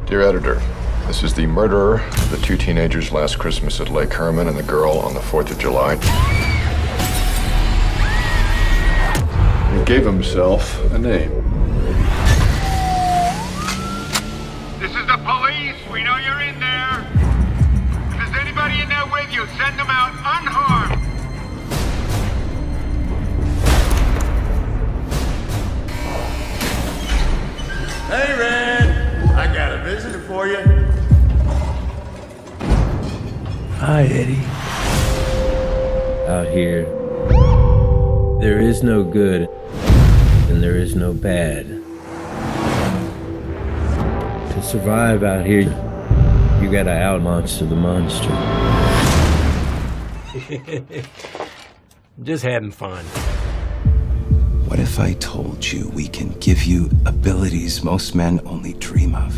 Dear editor, this is the murderer of the two teenagers last Christmas at Lake Herman and the girl on the 4th of July. He gave himself a name. This is the police. We know you're in there. If there's anybody in there with you, send them out unharmed. Hey, Red! I got a visitor for you. Hi, Eddie. Out here, there is no good and there is no bad. To survive out here, you gotta out-monster the monster. Just having fun. What if I told you we can give you abilities most men only dream of?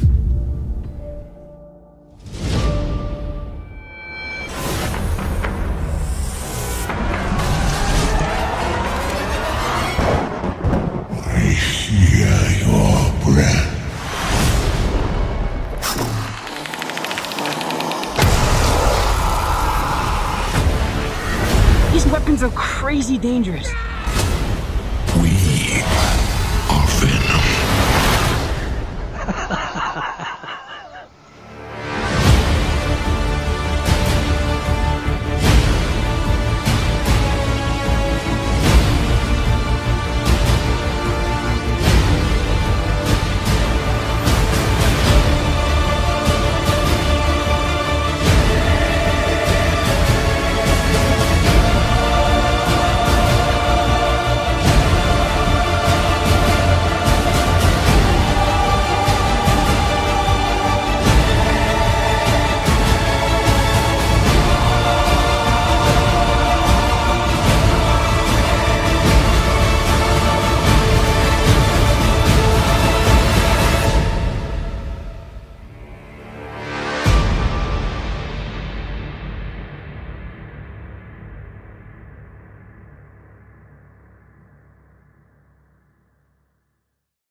I hear your breath. These weapons are crazy dangerous.